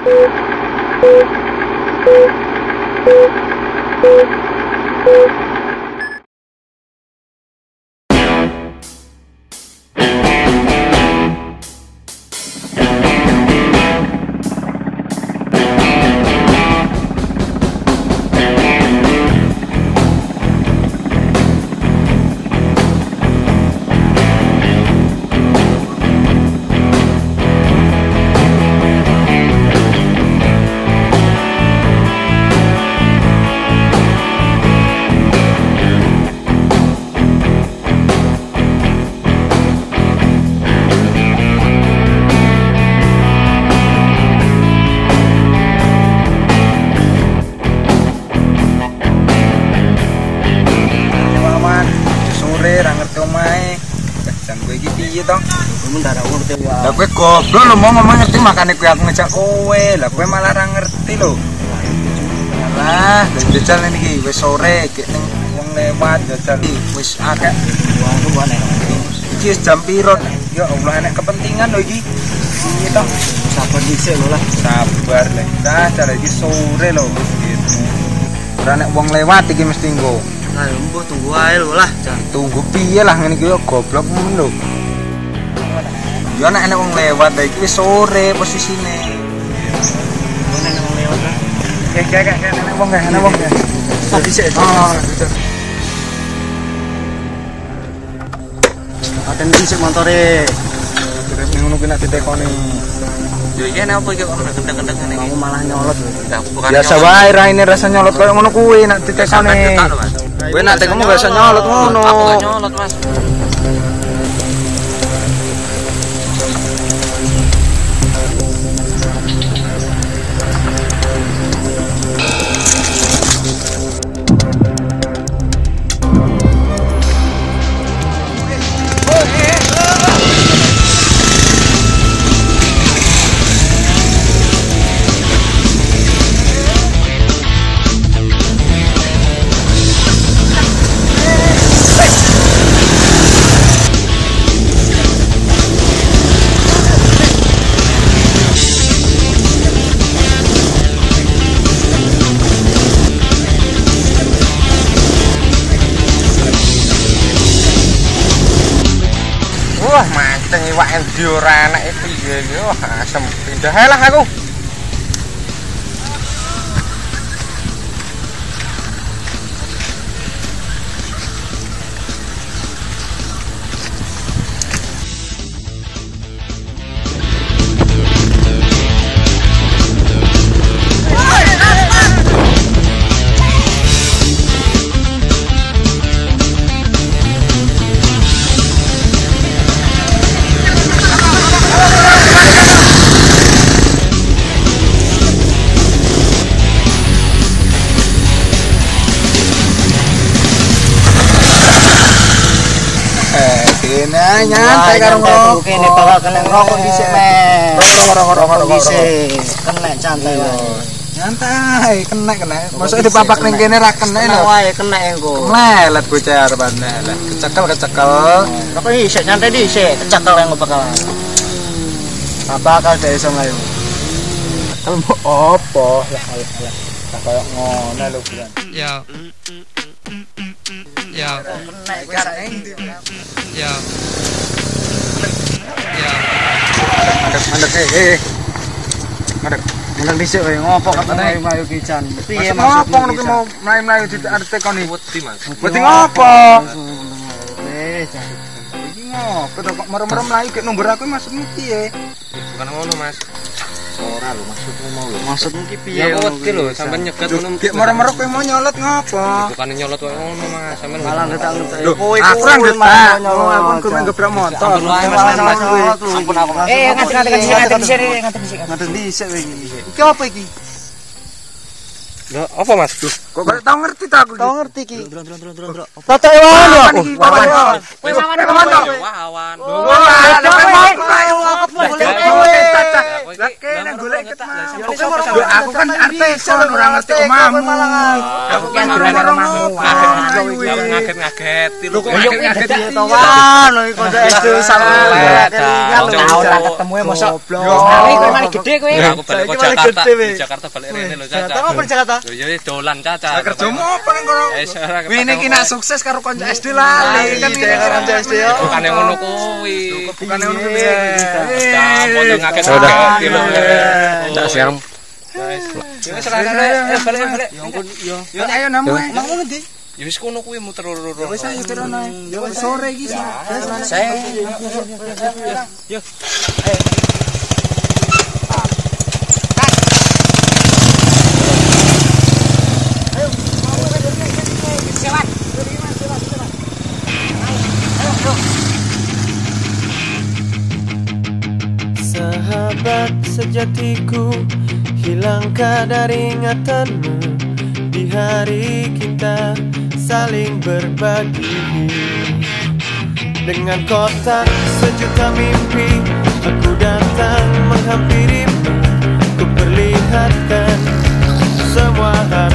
Lah kowe goblok lho, mau ngomong ngerti makane kowe aku ngejak kowe. Lah kowe malah ra ngerti lho. Lah, jajal iki wis sore, gek ning wong lewat jajal wis akeh. Iki wis jam piro? Ya Allah, enek kepentingan lho iki. Piye to? Sabar dhisik lho lah. Sabar lek. Dah, cara iki sore lho. Gitu. Ora nek wong lewat iki mesti nggo. Lah mbuh tunggu ae lho lah. Tunggu piye lah ngene iki yo goblok men lho. Ya nek ana wong lewat iki wis sore posisine. Ana wong lewat lah. Kayak ana wong ana wong. Tadi sik. Aten dhisik montore. Terus ning ngono kuwi nek ditekoni. Yo iki ana apa iki kok kendang-kendang ngene. Kamu malah nyolot lho. Biasa wae raine rasa nyolot koyo ngono kuwi nek ditekoni. Kowe nek tekmu gak usah nyolot ngono. Aku gak nyolot, Mas. Wah, manteng iwak endi ora enak piye yo, asem pindah ae lah aku. Kene nyantai karo rokok. Kene bakal kena rokok dhisik, Men. Rokok dhisik. Kena santai wae. Nyantai, kena. Mosok dipapak ning kene ra kena lho. Wae kena engko. Lelet bocah arepane. Lah kecekel. Rokok dhisik, santai dhisik. Kecekel engko bakal. Bakal dhewe iso mlayu. Elmu opo? Lah kaya ngono lho, Bulan. Ya. Kena kan endi? Ya. Mandek dhisik wae ngopo katane mlayu ki Jan. Piye maksudmu? Ngopo ki mau mlayu-mlayu ditekoni. Wedi, Mas. Wedi ngopo? Wis. Iki ngopo kok merem-merem mlayu gek nomor aku maksudmu piye? Bukan ngono, Mas. Ora lho maksudmu mau lho. Maksudmu ki piye? Ya wedi lho, sampean nyegat ngono. Gek merem-merem kowe mau nyolot ngopo? Bukan nyolot koyo ngono, Mas. Sampean Malah ngetak-ngetak. Kowe aku ra ngetak. Aku kudu ngebrak motor. Ampun aku. Ngaten dhisik kowe iki. Iki apa iki? Lho, apa Mas? Kok gak tau ngerti ta aku. Tau ngerti iki. Tata ewan lho. Wawan. Lah kene golek Aku kan artis, orang ngerti omamu. Aku kan orang omamu. Ngaget-ngaget lho kok Ngaget-ngaget ngaget. tawan, kanca SD sama ketemu mosok kowe malah gede kowe. Aku balik ke Jakarta. Di Jakarta balik rene lho Caca. Apa di Jakarta? Yo yo dolan Caca. Kerjamu apa ning kono? Wene iki nak sukses karo kanca SD lali kan kanca SD yo. Bukane ngono kuwi. Bukane ngono kuwi. Foto ngaget lho. Tak sekarang. Yo balik. Yo ayo namu. Nang ndi? Ya wis kono kuwi muter loro. Wis ayo terono. Yo sore iki. Yo. Sahabat sejatiku, hilang kadar ingatanmu di hari kita saling berbagi. Dengan kotak sejuta mimpi, aku datang menghampirimu, ku perlihatkan semua harapan.